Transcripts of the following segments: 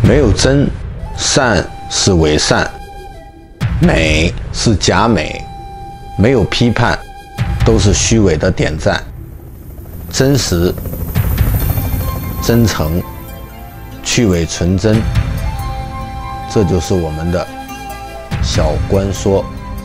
没有真，善是伪善，美是假美，没有批判，都是虚伪的点赞。真实、真诚、去伪存真，这就是我们的小观说。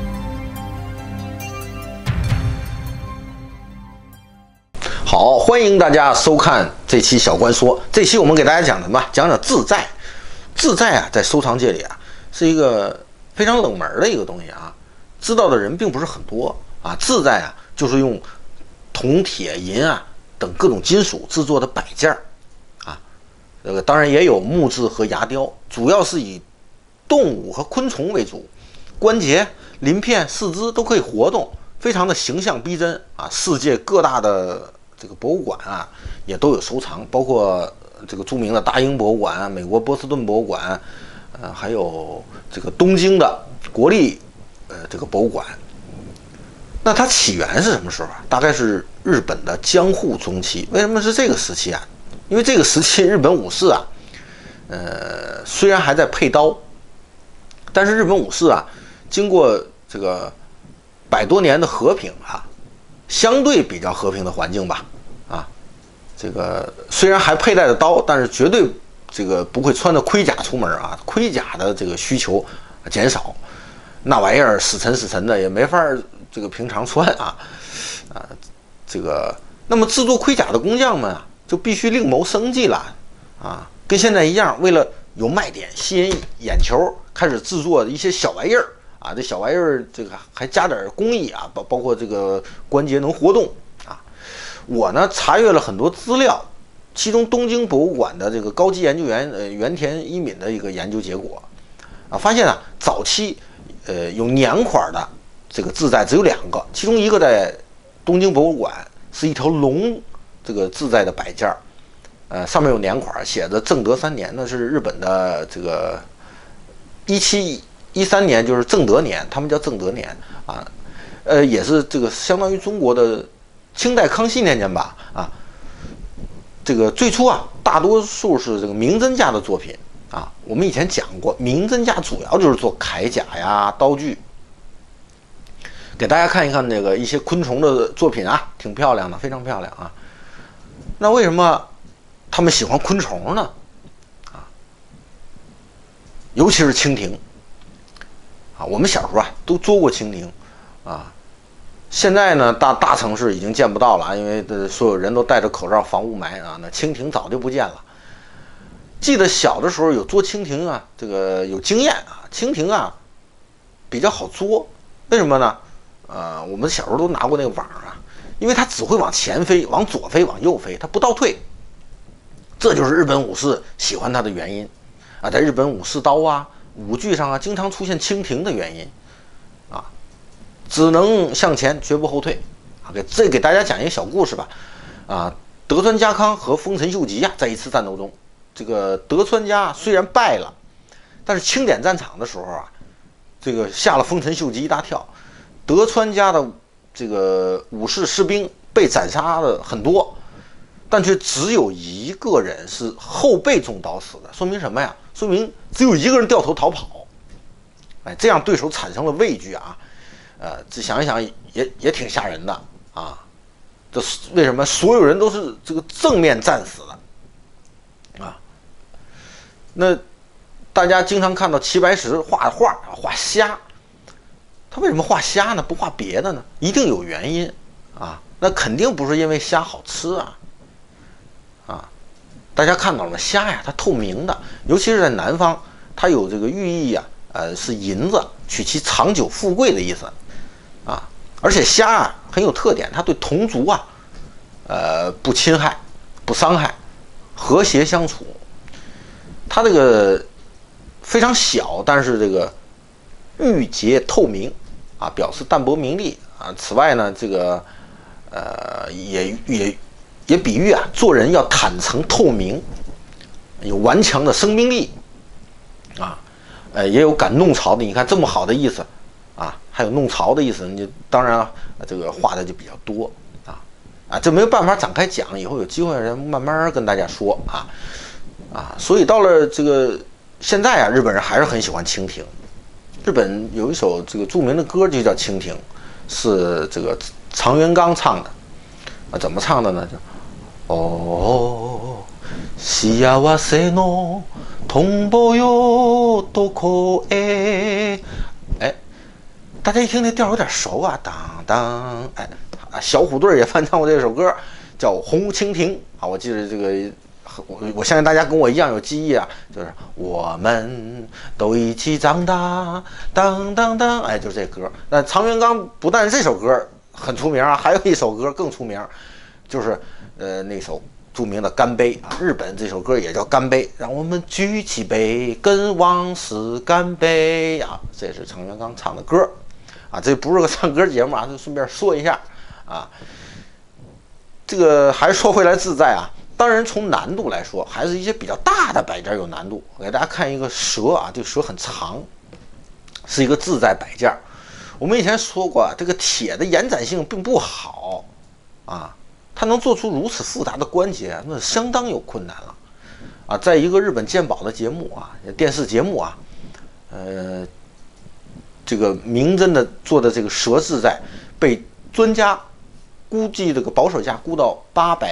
好，欢迎大家收看这期小观说。这期我们给大家讲什么？讲讲自在。自在啊，在收藏界里啊，是一个非常冷门的一个东西啊，知道的人并不是很多啊。自在啊，就是用铜、铁、银啊等各种金属制作的摆件啊。当然也有木质和牙雕，主要是以动物和昆虫为主，关节、鳞片、四肢都可以活动，非常的形象逼真啊。世界各大的这个博物馆啊，也都有收藏，包括这个著名的大英博物馆、美国波士顿博物馆，还有这个东京的国立这个博物馆。那它起源是什么时候啊？大概是日本的江户中期。为什么是这个时期啊？因为这个时期日本武士啊，虽然还在配刀，但是日本武士啊，经过这个100多年的和平啊，相对比较和平的环境吧，啊，这个虽然还佩戴着刀，但是绝对这个不会穿着盔甲出门啊，盔甲的这个需求减少，那玩意儿死沉的也没法这个平常穿啊，这个那么制作盔甲的工匠们啊，就必须另谋生计了啊，跟现在一样，为了有卖点吸引眼球，开始制作一些小玩意儿。啊，这小玩意儿，这个还加点工艺啊，包括这个关节能活动啊。我呢查阅了很多资料，其中东京博物馆的这个高级研究员原田一敏的一个研究结果啊，发现啊，早期有年款的这个自在只有2个，其中一个在东京博物馆是一条龙这个自在的摆件上面有年款，写着正德3年，那是日本的这个1713年，就是正德年，他们叫正德年啊，也是这个相当于中国的清代康熙年间吧啊。这个最初啊，大多数是这个明真家的作品啊。我们以前讲过，明真家主要就是做铠甲呀、刀具。给大家看一看这个一些昆虫的作品啊，挺漂亮的，非常漂亮啊。那为什么他们喜欢昆虫呢？啊，尤其是蜻蜓。啊，我们小时候啊都捉过蜻蜓，啊，现在呢大城市已经见不到了，因为所有人都戴着口罩防雾霾啊，那蜻蜓早就不见了。记得小的时候有捉蜻蜓啊，这个有经验啊，蜻蜓啊比较好捉，为什么呢？我们小时候都拿过那个网啊，因为它只会往前飞、往左飞、往右飞，它不倒退，这就是日本武士喜欢它的原因啊，在日本武士刀啊。武具上啊，经常出现蜻蜓的原因，啊，只能向前，绝不后退。啊，给大家讲一个小故事吧。啊，德川家康和丰臣秀吉啊，在一次战斗中，这个德川家虽然败了，但是清点战场的时候啊，这个吓了丰臣秀吉一大跳。德川家的这个武士士兵被斩杀了很多，但却只有1个人是后背中刀死的，说明什么呀？说明只有1个人掉头逃跑，哎，这样对手产生了畏惧啊，这想一想也挺吓人的啊。这为什么所有人都是这个正面战死的啊？那大家经常看到齐白石画画啊，画虾，他为什么画虾呢？不画别的呢？一定有原因啊。那肯定不是因为虾好吃啊。大家看到了吗？虾呀，它透明的，尤其是在南方，它有这个寓意啊，是银子，取其长久富贵的意思，啊，而且虾啊很有特点，它对同族啊，不侵害、不伤害，和谐相处。它这个非常小，但是这个玉洁透明啊，表示淡泊名利啊。此外呢，这个也比喻啊，做人要坦诚透明，有顽强的生命力，啊，也有敢弄潮的。你看这么好的意思，啊，还有弄潮的意思，你当然啊，这个画的就比较多啊，这没有办法展开讲，以后有机会慢慢跟大家说啊。所以到了这个现在啊，日本人还是很喜欢蜻蜓。日本有一首这个著名的歌就叫《蜻蜓》，是这个长原刚唱的。啊，怎么唱的呢？就哦，幸せのトンボよどこへ。哎，大家一听这调有点熟啊，当当。哎，小虎队也翻唱过这首歌，叫《红蜻蜓》啊。我记得这个。我相信大家跟我一样有记忆啊，就是我们都一起长大，当当当，哎，就是这歌。那长原刚不但这首歌很出名啊，还有一首歌更出名，就是那首著名的《干杯》啊。日本这首歌也叫《干杯》，让我们举起杯，跟往事干杯啊。这是长原刚唱的歌啊，这不是个唱歌节目啊，就顺便说一下啊。这个还是说回来自在啊。当然，从难度来说，还是一些比较大的摆件有难度。我给大家看一个蛇啊，这个蛇很长，是一个自在摆件。我们以前说过啊，这个铁的延展性并不好啊，它能做出如此复杂的关节，那相当有困难了啊。在一个日本鉴宝的节目啊，电视节目啊，这个明真的做的这个蛇自在，被专家估计这个保守价估到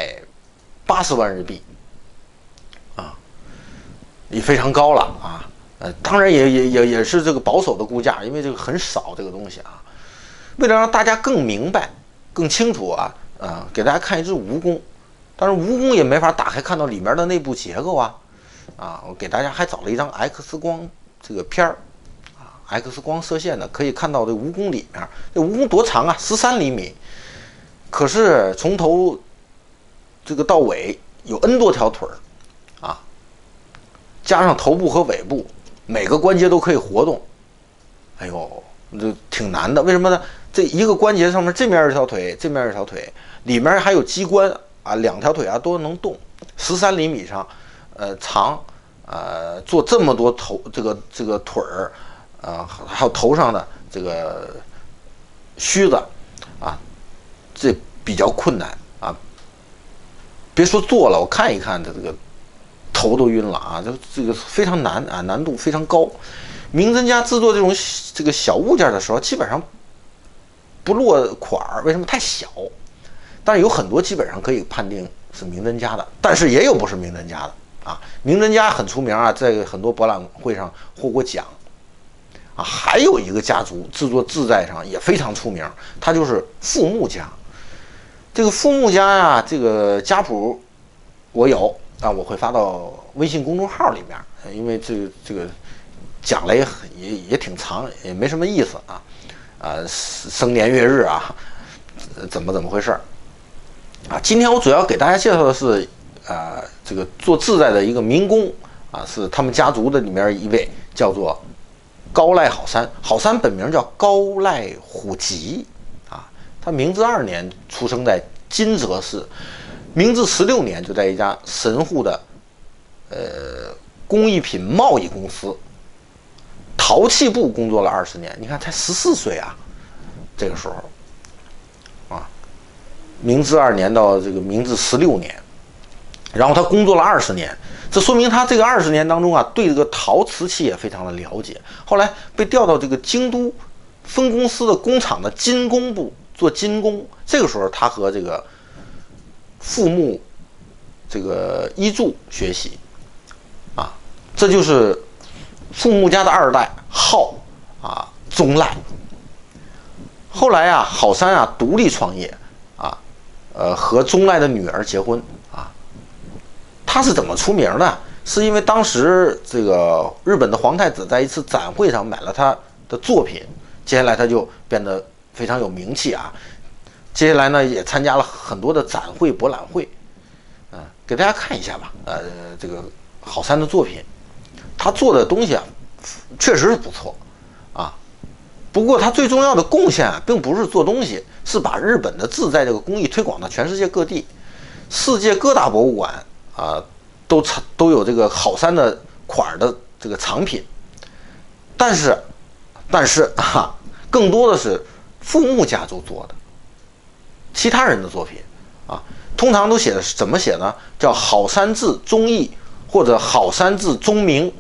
880万日币，啊，也非常高了啊。当然也是这个保守的估价，因为这个很少这个东西啊。为了让大家更明白、更清楚啊，给大家看一只蜈蚣，但是蜈蚣也没法打开看到里面的内部结构啊。我给大家还找了一张 X 光这个片儿啊 ，X 光射线的，可以看到这蜈蚣里面，这蜈蚣多长啊？13厘米，可是从头这个到尾有 N 多条腿儿，啊，加上头部和尾部，每个关节都可以活动。哎呦，这挺难的。为什么呢？这一个关节上面这面一条腿，这面一条腿，里面还有机关啊，2条腿啊都能动。13厘米上，长，做这么多头这个腿儿，还有头上的这个须子，啊，这比较困难啊。别说做了，我看一看，这个头都晕了啊！这个非常难啊，难度非常高。名侦家制作这个小物件的时候，基本上不落款儿，为什么？太小。但是有很多基本上可以判定是名侦家的，但是也有不是名侦家的啊。名侦家很出名啊，在很多博览会上获过奖啊。还有一个家族制作自在上也非常出名，他就是富木家。这个富木家呀，这个家谱我有啊，我会发到微信公众号里面，因为这个讲了也挺长，也没什么意思啊，生年月日啊，怎么回事啊？今天我主要给大家介绍的是这个做自在的一个民工啊，是他们家族的里面一位，叫做高濑好三。好三本名叫高濑虎吉。他明治2年出生在金泽市，明治16年就在一家神户的工艺品贸易公司陶器部工作了20年。你看才14岁啊，这个时候啊，明治2年到这个明治16年，然后他工作了20年，这说明他这个20年当中啊，对这个陶瓷器也非常的了解。后来被调到这个京都分公司的工厂的金工部做金工，这个时候他和这个富木这个一助学习啊，这就是富木家的2代浩啊宗赖。后来啊，好三啊独立创业啊，和宗赖的女儿结婚啊。他是怎么出名的？是因为当时这个日本的皇太子在一次展会上买了他的作品，接下来他就变得非常有名气啊。接下来呢，也参加了很多的展会、博览会，给大家看一下吧。这个好三的作品，他做的东西啊，确实是不错啊。不过他最重要的贡献啊，并不是做东西，是把日本的自在这个工艺推广到全世界各地，世界各大博物馆啊，都有这个好三的款的这个藏品。但是啊，更多的是富木家族做的。其他人的作品啊，通常都写的是怎么写呢？叫好三字中义或者好三字中明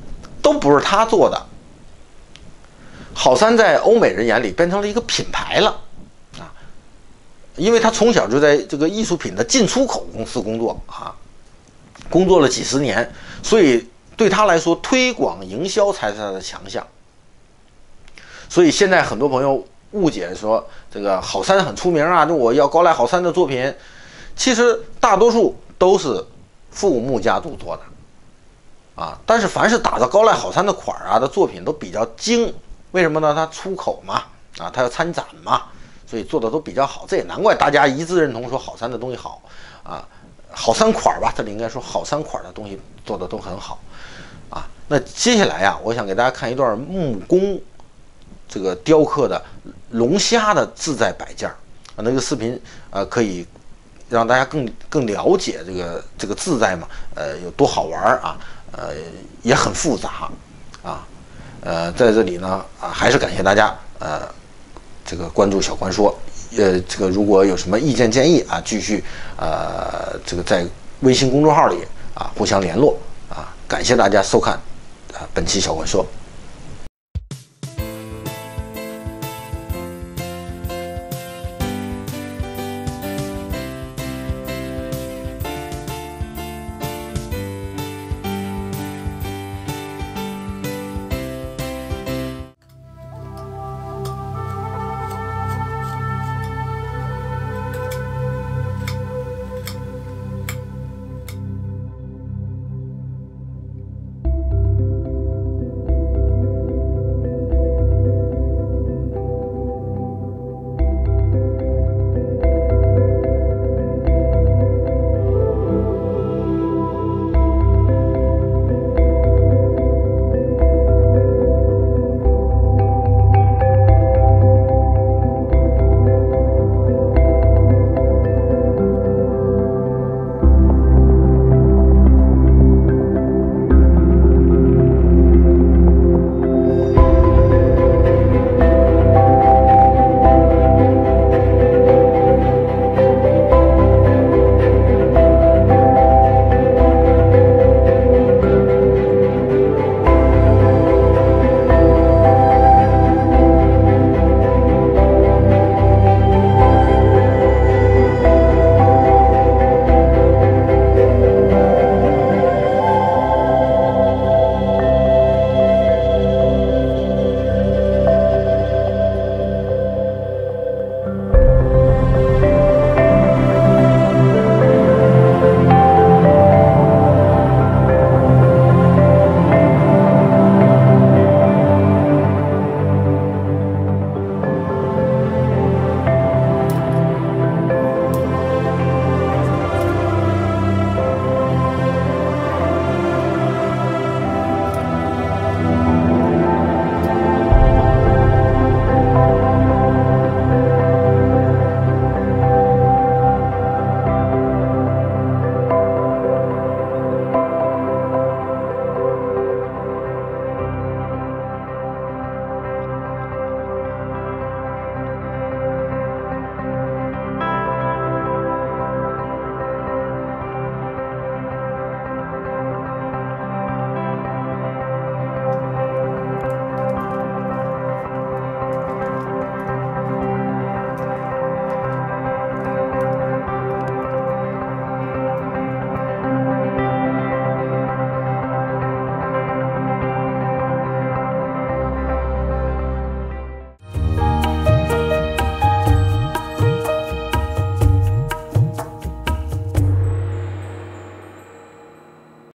都不是他做的。好三在欧美人眼里变成了一个品牌了啊，因为他从小就在这个艺术品的进出口公司工作啊，工作了几十年，所以对他来说，推广营销才是他的强项。所以现在很多朋友误解说这个好三很出名啊，就我要高濑好三的作品，其实大多数都是富木家族做的啊。但是凡是打着高濑好三的款啊的作品都比较精。为什么呢？它出口嘛，啊，它要参展嘛，所以做的都比较好。这也难怪大家一致认同说好三的东西好啊，好三款吧，这里应该说好三款的东西做的都很好啊。那接下来呀，我想给大家看一段木工这个雕刻的龙虾的自在摆件啊，那个视频可以让大家更了解这个自在嘛，有多好玩啊，也很复杂啊。在这里呢还是感谢大家这个关注小关说，这个如果有什么意见建议啊，继续这个在微信公众号里互相联络啊，感谢大家收看本期小关说。